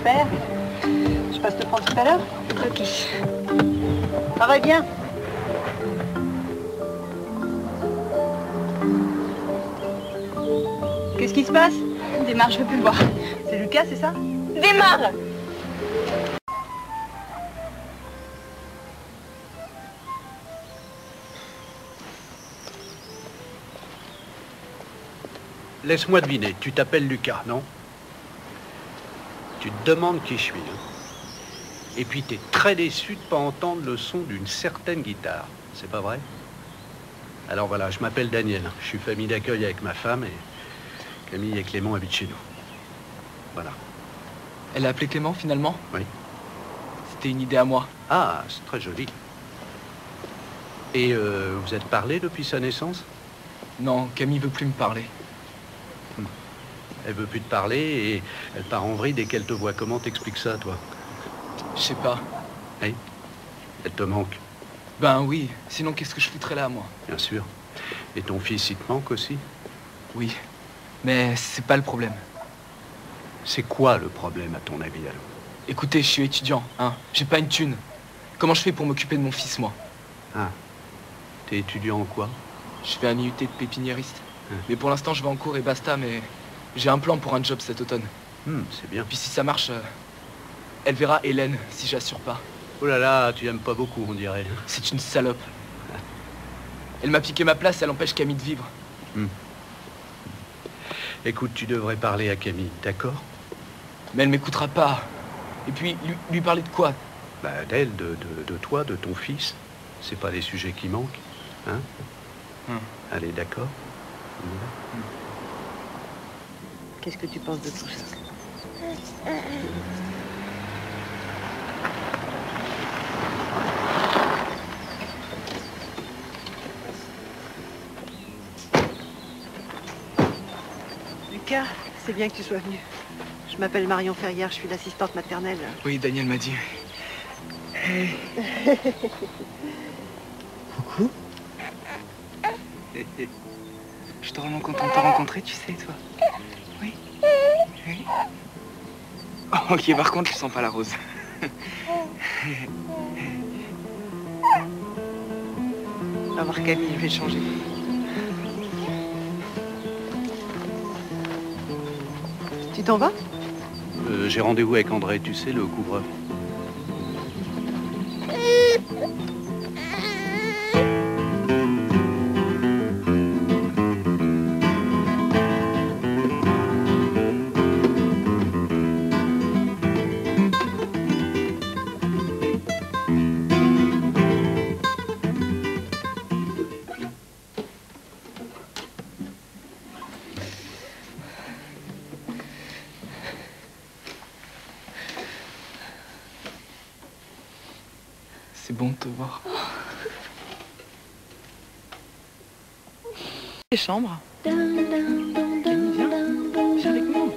Super. Je passe te prendre tout à l'heure? Ok. Travaille bien. Qu'est-ce qui se passe? Démarre, je veux plus le voir. C'est Lucas, c'est ça? Démarre! Laisse-moi deviner, tu t'appelles Lucas, non? Tu te demandes qui je suis, hein? Et puis t'es très déçu de pas entendre le son d'une certaine guitare, c'est pas vrai? Alors voilà, je m'appelle Daniel, je suis famille d'accueil avec ma femme et Camille et Clément habitent chez nous. Voilà. Elle a appelé Clément, finalement? Oui. C'était une idée à moi. Ah, c'est très joli. Et vous êtes parlé depuis sa naissance? Non, Camille veut plus me parler. Elle veut plus te parler et elle part en vrille dès qu'elle te voit. Comment t'expliques ça, toi? Je sais pas. Hey, elle te manque? Ben oui, sinon qu'est-ce que je foutrais là, moi? Bien sûr. Et ton fils, il te manque aussi? Oui, mais c'est pas le problème. C'est quoi le problème, à ton avis, alors? Écoutez, je suis étudiant, hein. J'ai pas une thune. Comment je fais pour m'occuper de mon fils, moi? Ah. T'es étudiant en quoi? Je fais un IUT de pépiniériste. Mais pour l'instant, je vais en cours et basta, mais j'ai un plan pour un job cet automne. C'est bien. Puis si ça marche, elle verra Hélène, si j'assure pas. Oh là là, tu aimes pas beaucoup, on dirait. C'est une salope. Elle m'a piqué ma place, elle empêche Camille de vivre. Écoute, tu devrais parler à Camille, d'accord? Mais elle m'écoutera pas. Et puis, lui parler de quoi? Bah, d'elle, de toi, de ton fils. C'est pas les sujets qui manquent, hein? Allez, d'accord? Qu'est-ce que tu penses de tout ça? Lucas, c'est bien que tu sois venu. Je m'appelle Marion Ferrière, je suis l'assistante maternelle. Oui, Daniel m'a dit. Coucou. Je suis vraiment content de te rencontrer, tu sais, toi. Oui. Oui. Oh, ok, par contre, je sens pas la rose. On va voir Camille, je vais changer. Tu t'en vas? J'ai rendez-vous avec André, tu sais, le couvreur. C'est bon de te voir. Les chambres. Camille, viens. Viens avec nous.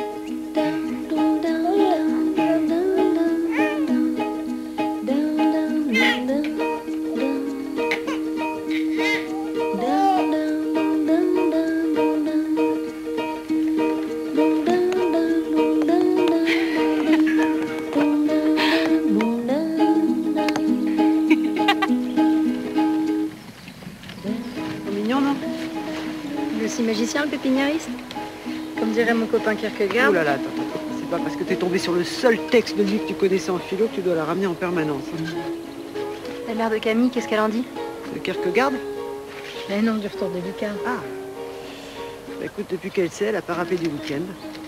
Magicien, le pépiniériste? Comme dirait mon copain Kierkegaard. Oh là là, attends. C'est pas parce que t'es tombé sur le seul texte de lui que tu connaissais en philo que tu dois la ramener en permanence. La mère de Camille, qu'est-ce qu'elle en dit? De Kierkegaard? Mais non, du retour de Lucas. Ah. Bah, écoute, depuis qu'elle sait, elle a pas rappé du week-end.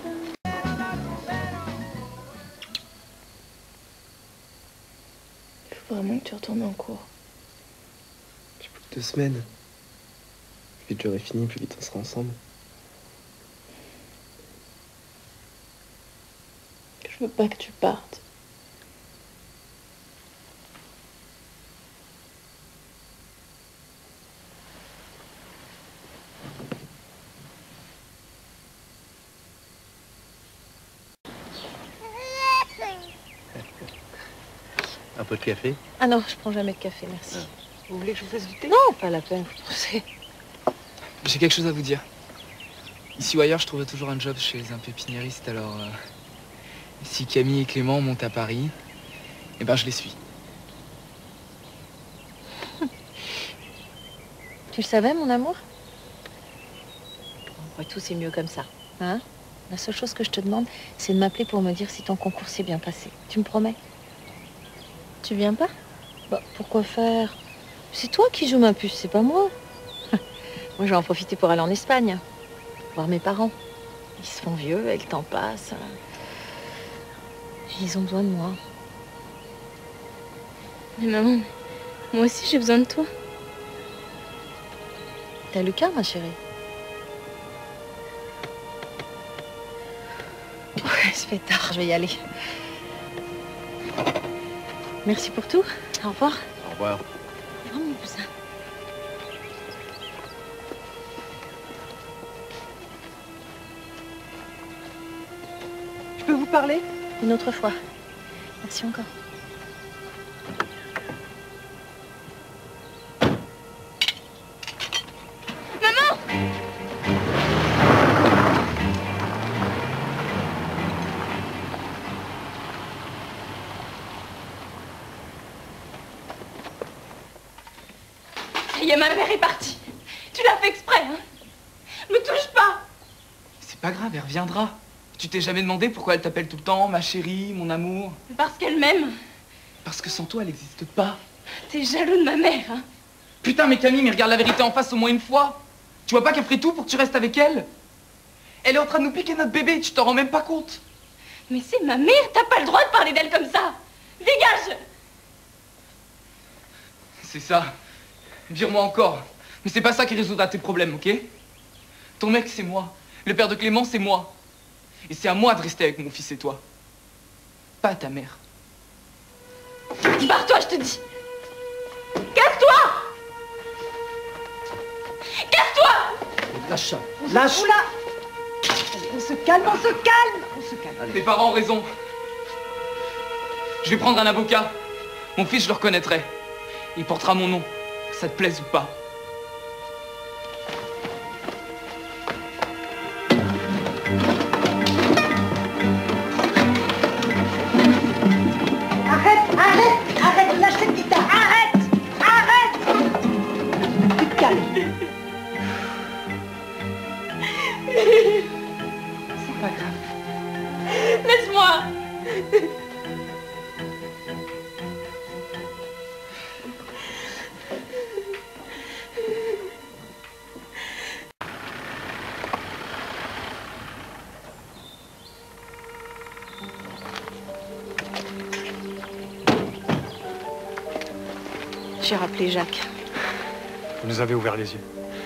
Il faut vraiment que tu retournes en cours. J'ai plus que 2 semaines. Plus vite j'aurai fini, plus vite on sera ensemble. Je veux pas que tu partes. Un peu de café? Ah non, je prends jamais de café, merci. Vous voulez que je vous fasse du thé? Non, pas la peine, vous pensez. J'ai quelque chose à vous dire. Ici ou ailleurs, je trouverai toujours un job chez un pépiniériste, alors... si si Camille et Clément montent à Paris, eh ben je les suis. Tu le savais, mon amour? Après tout, c'est mieux comme ça, hein? La seule chose que je te demande, c'est de m'appeler pour me dire si ton concours s'est bien passé. Tu me promets? Tu viens pas? Bah, pourquoi faire? C'est toi qui joues ma puce, c'est pas moi. Moi, je vais en profiter pour aller en Espagne, voir mes parents. Ils se font vieux et le temps passe. Ils ont besoin de moi. Mais maman, moi aussi j'ai besoin de toi. T'as Lucas, ma chérie? Ouais, ça fait tard, je vais y aller. Merci pour tout. Au revoir. Au revoir. Oh, mon cousin. Je peux vous parler? Une autre fois. Merci encore. Ça y est, ma mère est partie. Tu l'as fait exprès, hein? Me touche pas. C'est pas grave, elle reviendra. Tu t'es jamais demandé pourquoi elle t'appelle tout le temps, ma chérie, mon amour? Parce qu'elle m'aime. Parce que sans toi, elle n'existe pas. T'es jaloux de ma mère, hein? Putain, mais Camille, mais regarde la vérité en face au moins une fois. Tu vois pas qu'elle ferait tout pour que tu restes avec elle? Elle est en train de nous piquer notre bébé, tu t'en rends même pas compte. Mais c'est ma mère, t'as pas le droit de parler d'elle comme ça. Dégage. C'est ça. Vire-moi encore. Mais c'est pas ça qui résoudra tes problèmes, ok? Ton mec, c'est moi. Le père de Clément, c'est moi. Et c'est à moi de rester avec mon fils et toi. Pas à ta mère. Barre-toi, je te dis. Casse-toi. Casse-toi. Lâche ça. Lâche! Oula! On se calme, on se calme! On se calme. Tes parents ont raison. Je vais prendre un avocat. Mon fils, je le reconnaîtrai. Il portera mon nom, que ça te plaise ou pas. Arrête de lâcher cette guitare! Arrête! Tu te calmes. C'est pas grave. Laisse-moi. J'ai rappelé Jacques. Vous nous avez ouvert les yeux.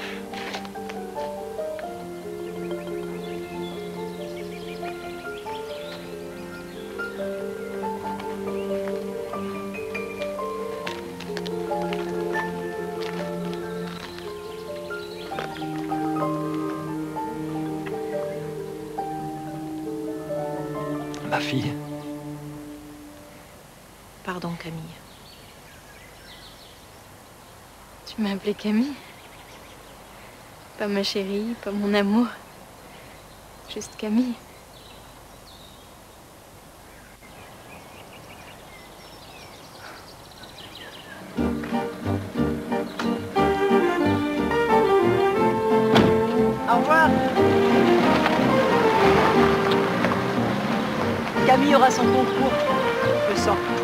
Ma fille. Pardon, Camille. Tu m'as appelée Camille. Pas ma chérie, pas mon amour. Juste Camille. Au revoir. Camille aura son concours. Je le sens.